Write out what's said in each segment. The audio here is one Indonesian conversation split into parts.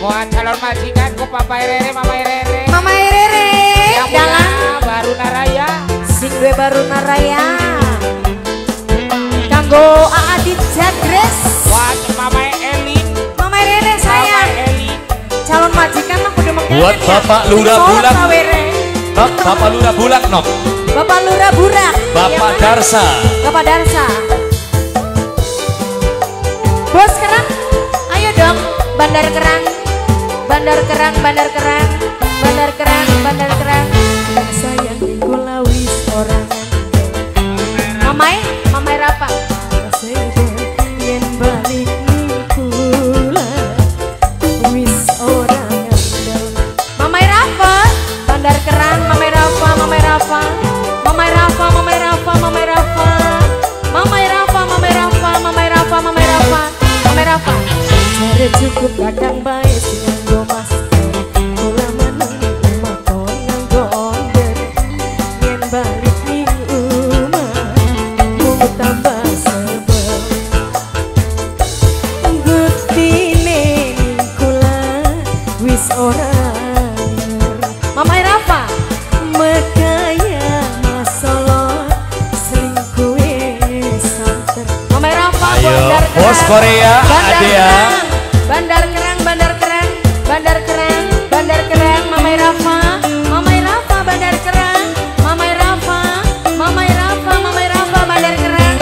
Buat calon majikan ku Papa Rere, Mama Rere. Mama Rere. Yang punya baru naraya. Sing gue baru naraya. Kanggo Adit Jadres. Buat Mama Elin. Mama Rere sayang. Mama Elin. Calon majikan mah kudu mengkene. Buat Bapak Lurah Bulak. Bapak Lurah Bulak nok. Bapak Lurah Burak. Bapak Darsa. Bapak Darsa. Bos Kerang, ayo dong. Bandar Kerang, Bandar Kerang, Bandar Kerang, Bandar Kerang, Bandar Kerang. Sayang kula wis orang. Mamai Rapa. Yen balik kula wis orang. Mamai Rapa, Bandar Kerang, Mamai Rapa, Mamai Rapa, Mamai Rapa, Mamai Rapa, Mamai Rapa, Mamai Rapa, Mamai Rapa, Mamai Rapa, Mamai Rapa, Mamai Rapa. Cari cukup kadang baik dengan gomas. Kula menunggu makon nganggo onder. Yen balik ning umah mau tambah sebel. Buktine ning kula wis ora. Mama Rafa mekaya masalah selingkuh santer. Mama Rafa Ayo Bos Korea Adea. Bandar Kerang, Bandar Kerang, Bandar Kerang, Bandar Kerang, Mamai Rafa, Mamai Rafa, Bandar Kerang, Mamai Rafa, Mamai Rafa, Mamai Rafa, Bandar Kerang.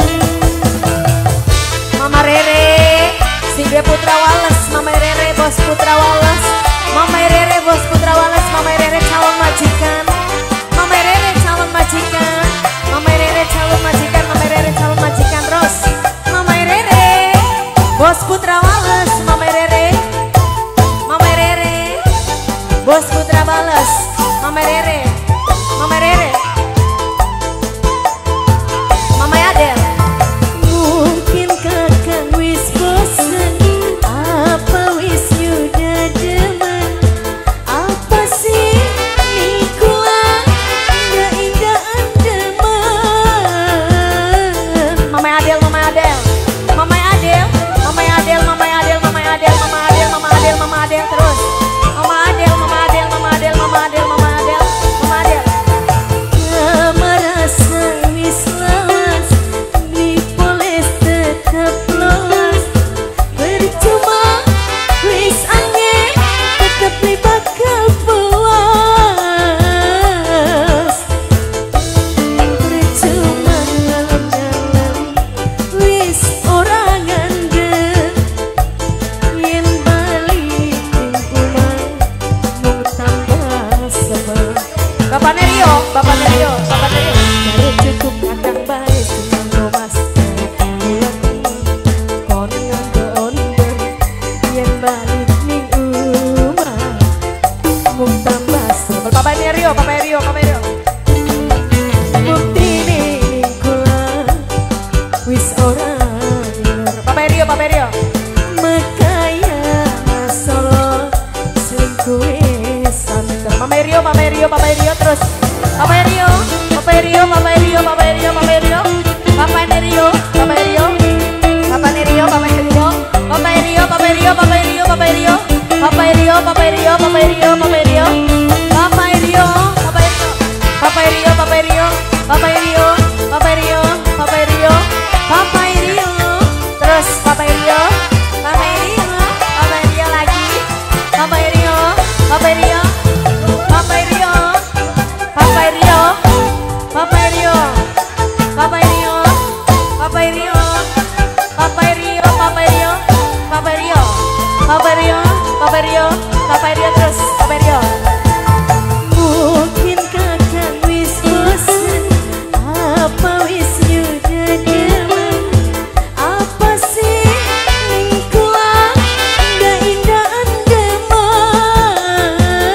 Mama Rere, Singge Putra Wales, Mamai Rere, Bos Putra Wales, Mamai Rere, Bos Putra Wales, Mamai Rere calon majikan, Mamai Rere calon majikan, Mamai Rere calon majikan, Mamai Rere calon majikan terus, Mamai Rere, Bos Putra Wales, Mamai Rere, Mamai Rere, Bos Putra Wales, Mamai Rere, Mamai Rere, Mamai Adel. Mungkin kakang wis bosan, apa wis yuda demen, apa sih nikula nggak indahan demen. Mamai Adel, Mamai Adel, Mamai Adel, Mamai Adel, Mamai Adel, Mamai Adel, Mama Adel, Mama Adel, Mama Adel terus. Mama Adel, Mama Adel, Mama Adel, Mama Adel, Mama Adel, Mama Adel. Merasa wis lawas, dipoles tetap lolos. Percuma wis angin, tetap li bakal puas. Percuma ngalam-ngalam, wis orang ngandel. Yen balik ning umah mau tambah sebel. Bapak Nerio, Bapak Nerio, Bapak Nerio. Cari cukup kadang baik dengan gomas. Bulan kon nganggo onder. Yen balik ning umah mau tambah sebel. Bapak Nerio, Bapak Nerio, Bapak Nerio. Buktine ning kula wis ora nyer. Bapak Nerio, Bapak Nerio. Mekaya masalah selingkuh santer. Mama Rio, Mama Rio, Papa Rio terus. Papa Rio, Papa Rio, Papa Rio, Papa Rio, Papa Rio, Papa Nerio, Papa Rio, Papa Nerio, Papa Rio, Papa Rio, Papa Rio, Papa Rio, Papa Rio, Papa Rio, Papa Rio, Papa Rio, Papa Rio, Papa Rio, Papa Rio, Papa Rio, Papa Rio, Papa Rio, Papa Rio, Papa Rio, Papa Rio, terus Papa Rio, Papa Rio, Papa Rio lagi, Papa Rio, Papa Rio, Papa Rio, Papa Rio, Papa Rio, Papa Rio, Papa Rio, Papa Rio, Papa Rio, Papa Rio, Papa Rio, Papa Rio, Papa Rio terus Papa Rio. Mungkin kakang wis bosan, apa wis yuda demen, apa sih nikula nggak indahan demen.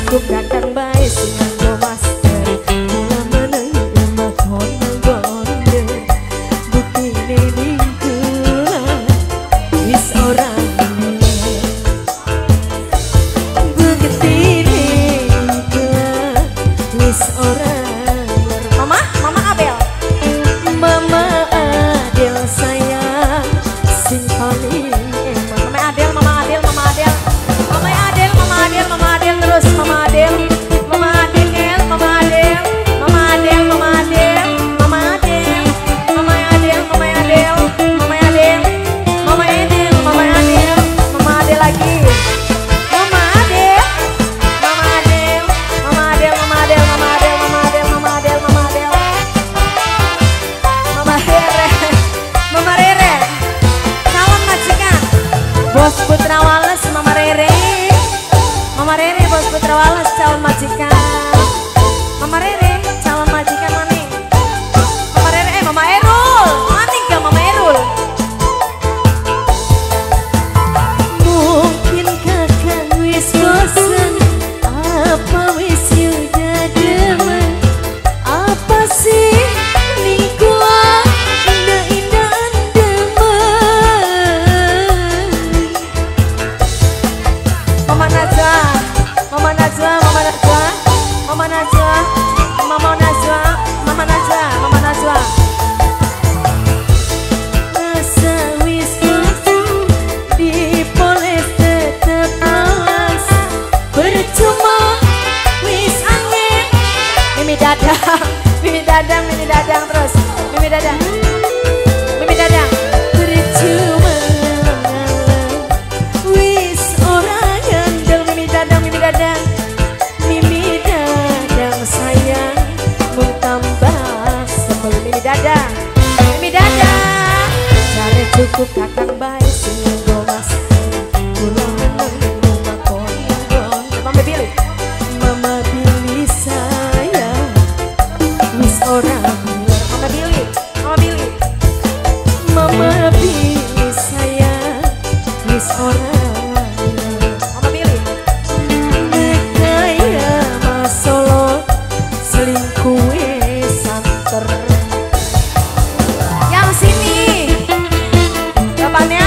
cukup datang baik sinang go master kula meneng rumah konang gonde bukti nening kula wis ora bukti nening kula wis ora. Mama Abel sayang sing paling emak. Mama Adel terus Mama Adel lagi Mama Rere, salam majikan Bos Putra Wales, Mama Rere Bos Putra Wales calon majikan. Mama Rere calon majikan maning. Mama Rere Mama Erul maning gak Mama Erul. Mungkin kakak wis bosan, apa wis udah demen, apa sih lingkuan indah-indahan demen. Mama Najwa rasa wis bosan dipoles tetep alas, percuma wis angin. Mimi dadang terus Mimi dadang percuma wis ora ngandel. Mimi dadang sayang mau tambah sebel. Mimi dadang cari cukup kakang baik singgo mas pulang rumah konang. Mama Billy sayang wis ora bilar. Mama Billy sayang wis ora. Mama Billy kaya Mas Solo selingkuh santer. Yang sini Bapaknya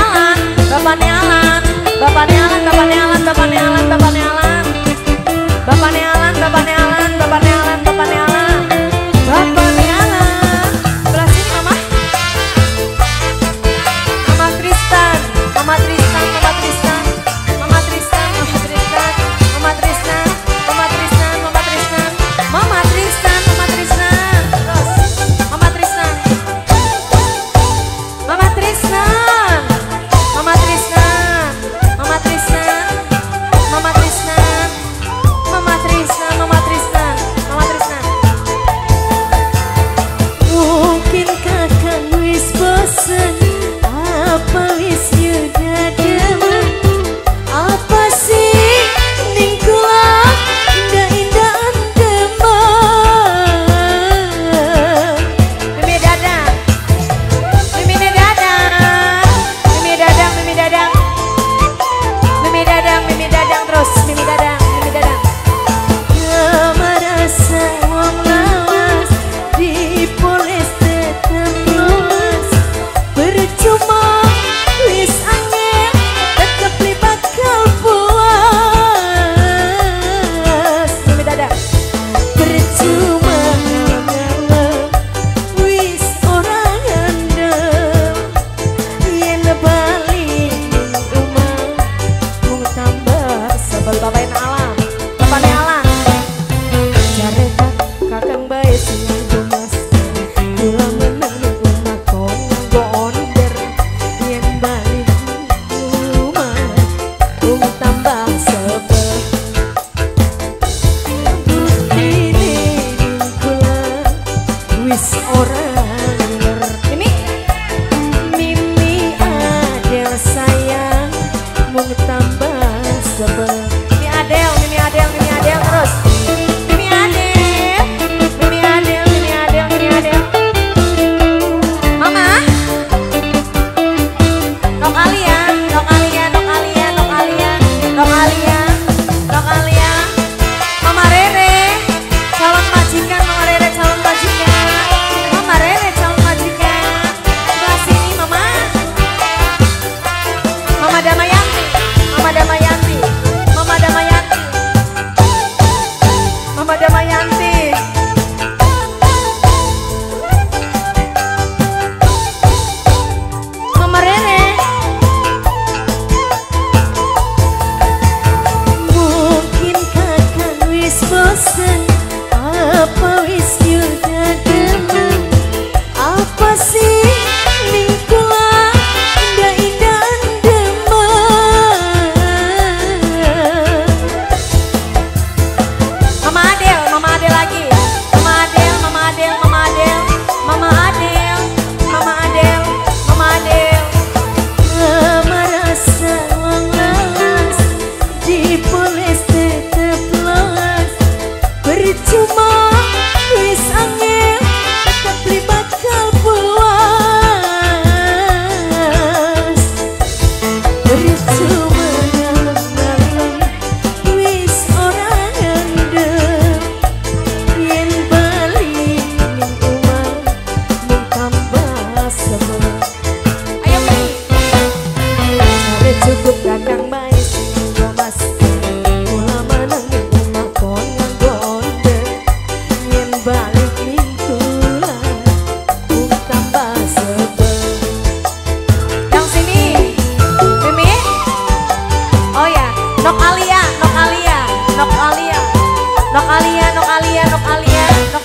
Mimi Adel Nok Alia, Nok Alia, Nok Alia, Nok Alia, Nok